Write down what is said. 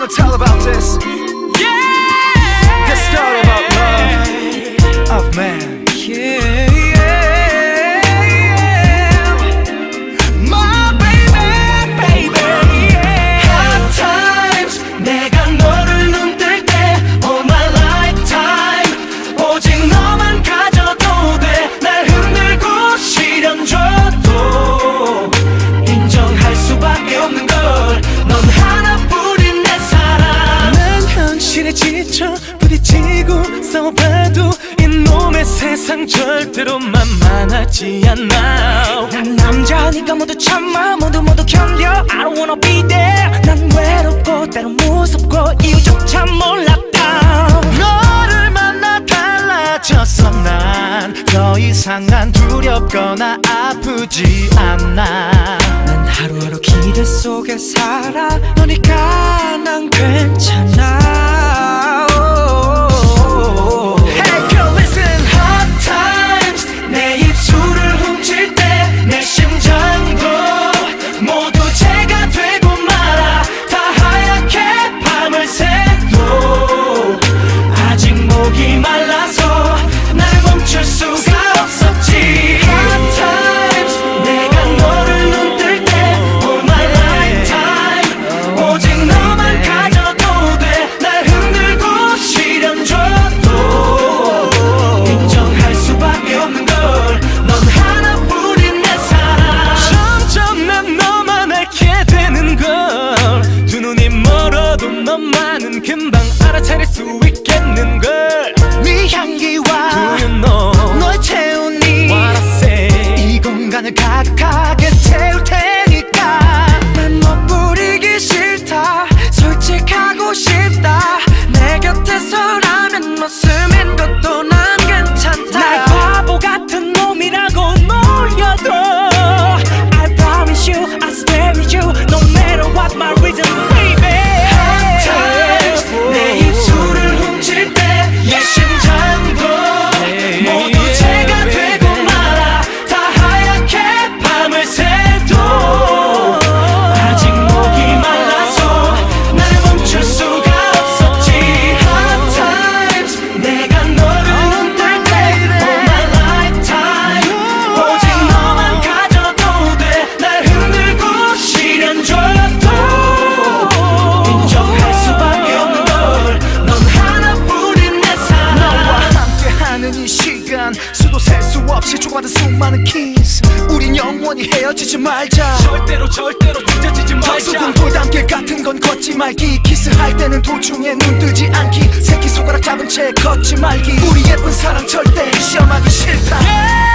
wanna tell about this. Yeah, this story about love of man. 부딪히고 싸워봐도 이놈의 세상 절대로 만만하지 않아. 난 남자니까 모두 참아, 모두 견뎌. I don't wanna be there. 난 외롭고 때론 무섭고 이유조차 몰랐다. 너를 만나 달라졌어. 난 더 이상 난 두렵거나 아프지 않아. 난 하루하루 기대 속에 살아. 너니까 난 괜찮아. Hey girl listen. Hot times 내 입술을 훔칠 때 내 심장도 모두 제가 되고 말아. 다 하얗게 밤을 새도 아직 목이 말라서 날 멈출 수가 없었지. Hot times 내가 너를 눈뜰 때 all my lifetime 오직 너만 가져도 돼. 날 흔들고 시련 줘도 인정할 수밖에 없는 걸. 넌 하나뿐인 내 사랑. 점점 난 너만 알게 되는 걸. 두 눈이 멀어도 너만은 금방 알아차릴 수 있겠는 걸. 네 향기와 Do you know 널 채우니 what I say. 이 공간을 가득하게 채울 테니까. 난 멋부리기 싫다. 솔직하고 싶다. 내 곁에서라면 너 스민 것도 난 괜찮다. 날 바보 같은 놈이라고 놀려도 I promise you, I stay with you no matter what my reason, baby. Hot times 내 입술을 훔칠 때 내 심장도 모두 제가 되고 말아. 다 하얗게 밤을 새도 아직 목이 말라서 날 멈출 수가 없었지. Hot times 내가 너를 눈뜰 때 all my lifetime 오직 너만 가져도 돼. 날 흔들고 시련 줘도 인정할 수밖에 없는 걸. 넌 하나뿐인 내 사랑. 너와 함께하는 이 시간 수도 셀 수 없이 주고받은 수많은 키스. 우린 영원히 헤어지지 말자. 절대로 찢어지지 말자. 정수군 돌담길 같은 건 걷지 말기. 키스할 때는 도중에 눈 뜨지 않기. 새끼손가락 잡은 채 걷지 말기. 우리 예쁜 사랑 절대 시험하기 싫다.